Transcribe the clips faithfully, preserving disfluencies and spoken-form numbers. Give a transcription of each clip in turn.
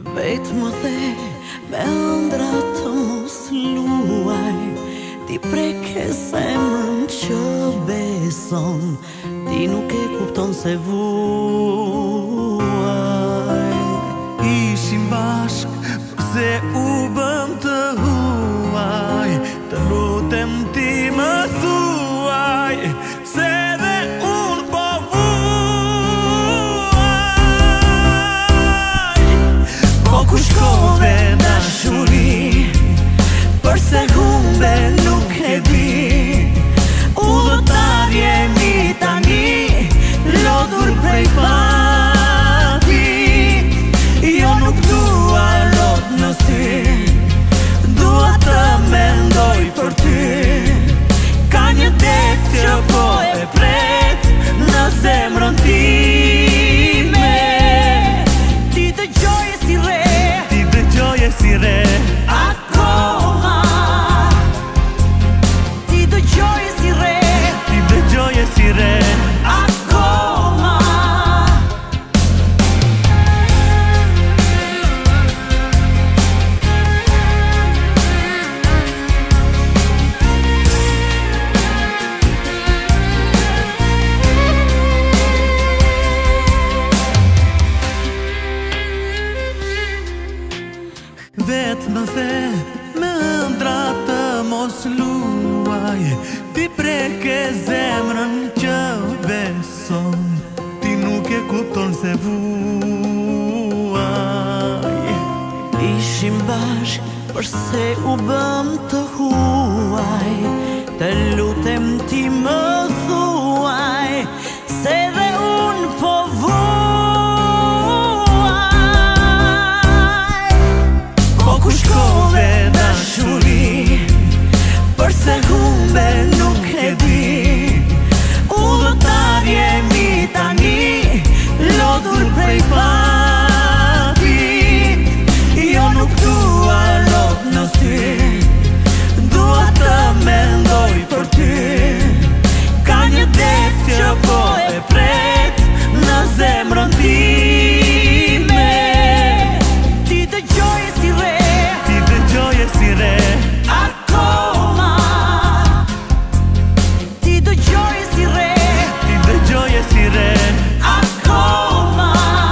Vetë më the me ëndra të mos luaj, ti preke zemrën që beson, ti nuk e kupton se vuaj. Ishim bashk, përse u bëm të huaj, të lutem ti më thuaj, se dhe unë po vuaj. Po ku shkove dashuri, përse humbe nuk e di, udhëtar jemi tani, lodhur prej pati. Jo nuk dua lot në sy, dua të mendoj për ty. Ka një det që po e pret në zemrën time. Ti dëgjoje si re, Ti dëgjoje si re, akoma. Ti dëgjoje si re, ti dëgjoje si re, akoma. vetë më the me ëndra të mos luaj, ti preke zemrën që beson, ti nuk e kupton se vuaj. Ishim bashk, përse u bëm të huaj, të lutem ti më thuaj, se dhe unë po vuaj. Po ku shkove dashuri, përse humbe nuk e di, udhëtar jemi tani, lodhur prej pati. Jo nuk dua lot në sy, dua të mendoj për ty. Ka një det që po e pret në zemrën time. Ti dëgjoje si re, Ti dëgjoje si re, akoma. Ti dëgjoje si re, ti dëgjoje si re, akoma.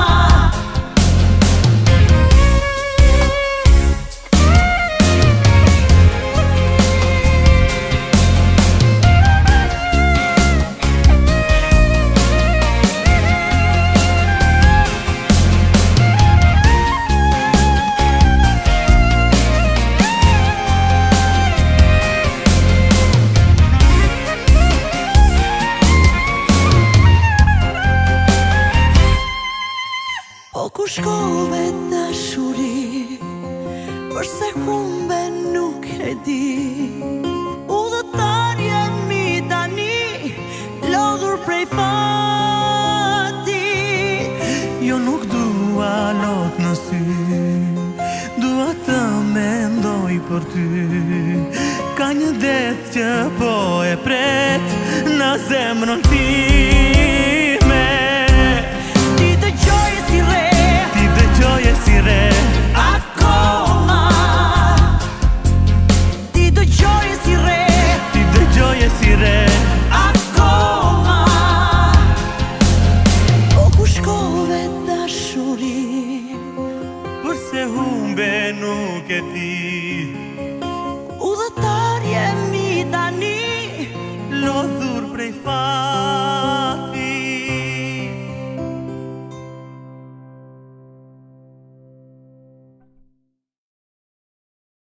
Po ku shkove dashuri, përse humbe nuk e di, udhëtar jemi tani, lodhur prej fati. jo nuk dua lot në sy, dua të mendoj për ty. Ka një det që po e pret në zemrën time. Ti dëgjoje si re, Ti dëgjoje si re, akoma. Ti dëgjoje si re, ti dëgjoje si re, akoma. Po ku shkove dashuri, përse humbe nuk e di, udhëtar jemi tani, lodhur prej fat.